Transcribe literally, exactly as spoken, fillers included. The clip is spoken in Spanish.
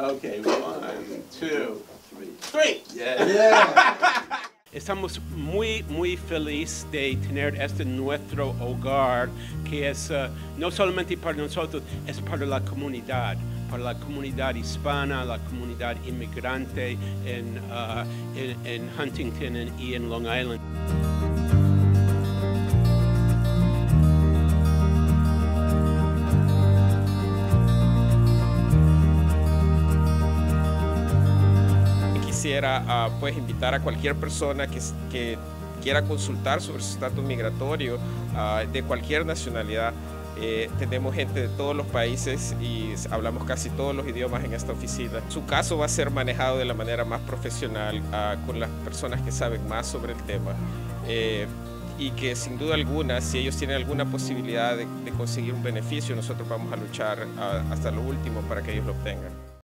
Okay, one, two, three. Yeah. Yeah. Estamos muy, muy felices de tener este nuestro hogar, que es uh, no solamente para nosotros, es para la comunidad, para la comunidad hispana, la comunidad inmigrante en, uh, en, en Huntington y en Long Island. Quisiera uh, pues invitar a cualquier persona que, que quiera consultar sobre su estatus migratorio uh, de cualquier nacionalidad. Eh, tenemos gente de todos los países y hablamos casi todos los idiomas en esta oficina. Su caso va a ser manejado de la manera más profesional uh, con las personas que saben más sobre el tema. Eh, y que sin duda alguna, si ellos tienen alguna posibilidad de, de conseguir un beneficio, nosotros vamos a luchar uh, hasta lo último para que ellos lo obtengan.